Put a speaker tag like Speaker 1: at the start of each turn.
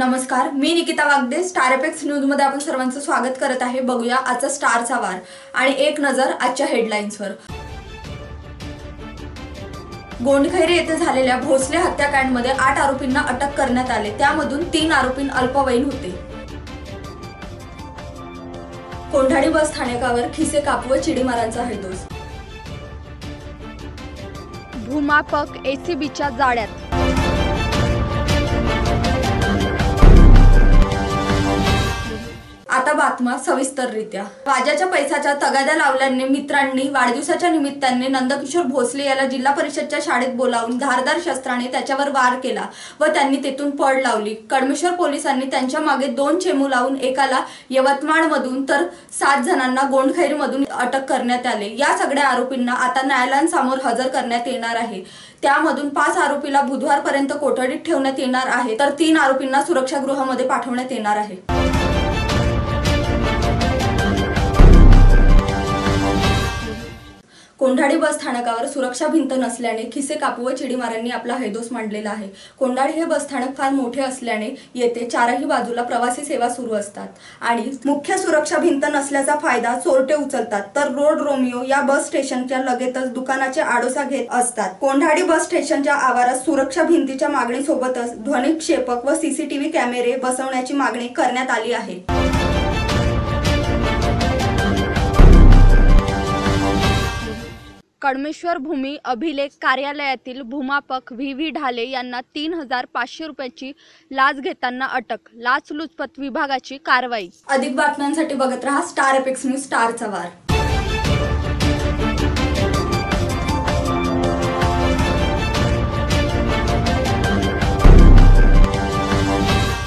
Speaker 1: नमस्कार, मी Nikita Wagde. Star Apex News मध्ये आपण सर्वांचं स्वागत करत आहे. बघूया आजचा स्टारचा वार आणि एक नजर आजच्या हेडलाईन्सवर. गोंडखैरी येथे झालेल्या भोसले हत्याकांडमध्ये 8 आरोपींना अटक करण्यात आले. त्यामधून 3 आरोपी अल्पवयीन होते. कोंढाणी बस स्थानकावर खिसे कापू व चिडीमारांचा हैदोस.
Speaker 2: भूमापक एसीबीच्या जाळ्यात.
Speaker 1: आता बातम्या सविस्तररित्या. वाजाच्या पैशाच्या तगाद्या लावल्याने मित्रांनी वाढदिवसाच्या निमित्ताने नंदकिशोर भोसले याला जिल्हा परिषदच्या शाळेत बोलावून धारदार शस्त्राने त्याच्यावर वार केला व त्यांनी तेथून पळ लावली. कडमेश्वर पोलिसांनी त्यांच्या मागे 2 चेमू लावून एकाला यवतमाळमधून तर 7 जणांना गोंडखैरीमधून अटक करण्यात आले. या सगळ्या आरोपींना आता न्यायालयासमोर हजर करण्यात येणार आहे. त्यामधून 5 आरोपीला बुधवारपर्यंत कोठडीत ठेवण्यात येणार आहे तर 3 आरोपींना सुरक्षागृहामध्ये पाठवण्यात येणार आहे. कोंढाणी बस स्थानकावर सुरक्षा भिंत नसल्याने खिसे कापू व चिडीमारांनी आपला हैदोस मांडलेला आहे. कोंढाणी हे बस स्थानक फार मोठे असल्याने येथे 4ही बाजूला प्रवासी सेवा सुरू असतात आणि मुख्य सुरक्षा भिंत नसल्याचा फायदा चोरटे उचलतात. तर रोड रोमिओ या बस स्टेशनच्या लगेचच दुकानाचे आडोसा घेत असतात. कोंढाणी बस स्टेशनच्या आवारात सुरक्षा भिंतीच्या मागणीसोबतच ध्वनिक्षेपक व सीसीटीव्ही कॅमेरे बसवण्याची मागणी करण्यात आली आहे.
Speaker 2: कडमेश्वर भूमी अभिलेख कार्यालयातील भूमापक व्ही ढाले यांना 3,500 रुपयाची लाच घेताना अटक. लाचलुचपत विभागाची कारवाई.
Speaker 1: अधिक बातम्यांसाठी बघत रहा स्टार एपेक्स न्यूज, स्टारचा वार.